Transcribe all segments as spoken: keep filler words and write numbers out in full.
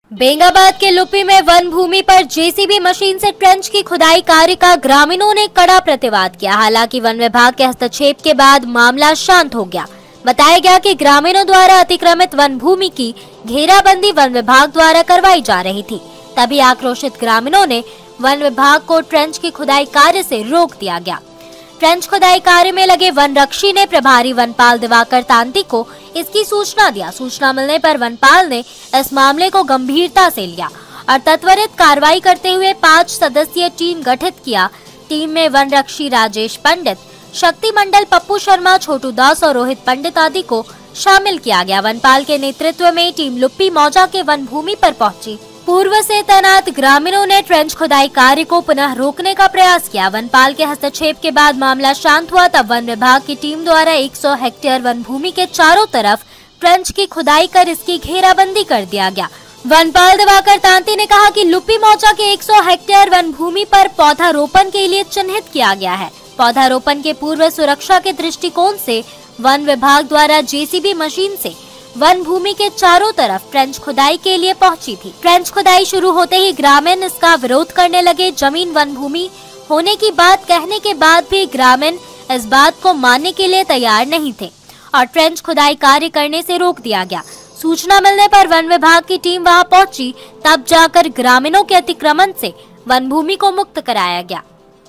बेंगाबाद के लुप्पी में वन भूमि पर जेसीबी मशीन से ट्रेंच की खुदाई कार्य का ग्रामीणों ने कड़ा प्रतिवाद किया। हालांकि वन विभाग के हस्तक्षेप के बाद मामला शांत हो गया। बताया गया कि ग्रामीणों द्वारा अतिक्रमित वन भूमि की घेराबंदी वन विभाग द्वारा करवाई जा रही थी। तभी आक्रोशित ग्रामीणों ने वन विभाग को ट्रेंच की खुदाई कार्य से रोक दिया गया। ट्रेंच खुदाई कार्य में लगे वन रक्षी ने प्रभारी वनपाल दिवाकर तांती को इसकी सूचना दिया। सूचना मिलने पर वनपाल ने इस मामले को गंभीरता से लिया और तत्वरित कार्रवाई करते हुए पाँच सदस्यीय टीम गठित किया। टीम में वन रक्षी राजेश पंडित, शक्ति मंडल, पप्पू शर्मा, छोटू दास और रोहित पंडित आदि को शामिल किया गया। वनपाल के नेतृत्व में टीम लुप्पी मौजा के वन भूमि पर पहुंची। पूर्व से तैनात ग्रामीणों ने ट्रेंच खुदाई कार्य को पुनः रोकने का प्रयास किया। वनपाल के हस्तक्षेप के बाद मामला शांत हुआ। तब वन विभाग की टीम द्वारा सौ हेक्टेयर वन भूमि के चारों तरफ ट्रेंच की खुदाई कर इसकी घेराबंदी कर दिया गया। वनपाल दिवाकर तांती ने कहा कि लुप्पी मौजा के सौ हेक्टेयर वन भूमि पर पौधारोपण के लिए चिन्हित किया गया है। पौधारोपण के पूर्व सुरक्षा के दृष्टिकोण से वन विभाग द्वारा जेसीबी मशीन से वन भूमि के चारों तरफ ट्रेंच खुदाई के लिए पहुंची थी। ट्रेंच खुदाई शुरू होते ही ग्रामीण इसका विरोध करने लगे। जमीन वन भूमि होने की बात कहने के बाद भी ग्रामीण इस बात को मानने के लिए तैयार नहीं थे और ट्रेंच खुदाई कार्य करने से रोक दिया गया। सूचना मिलने पर वन विभाग की टीम वहां पहुंची। तब जाकर ग्रामीणों के अतिक्रमण से वन भूमि को मुक्त कराया गया।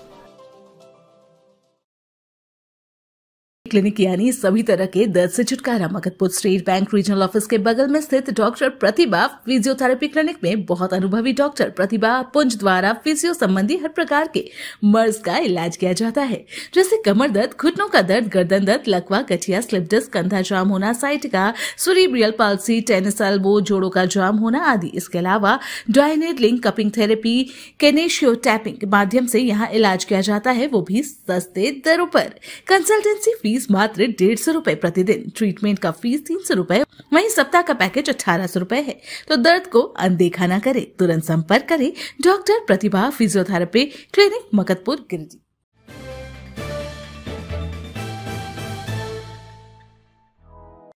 क्लिनिक यानी सभी तरह के दर्द से छुटकारा। Magadhpur state bank regional office के बगल में स्थित डॉक्टर प्रतिभा फिजियोथेरेपी क्लिनिक में बहुत अनुभवी डॉक्टर प्रतिभा पुंज द्वारा फिजियो संबंधी हर प्रकार के मर्ज का इलाज किया जाता है, जैसे कमर दर्द, घुटनों का दर्द, गर्दन दर्द, लकवा, गठिया, स्लिप डिस्क, कंधा जाम होना, sciatica, cerebral palsy, tennis elbow, जोड़ों का जाम होना आदि। इसके अलावा dry needling, cupping therapy, kinesio taping के माध्यम से यहाँ इलाज किया जाता है, वो भी सस्ते दरों पर। कंसल्टेंसी फीस मात्र डेढ़ सौ रूपए प्रतिदिन। ट्रीटमेंट का फीस तीन सौ रूपए, वहीं सप्ताह का पैकेज अठारह सौ रूपए है। तो दर्द को अनदेखा न करे, तुरंत संपर्क करें doctor Pratibha physiotherapy clinic, Magadhpur, Giridih.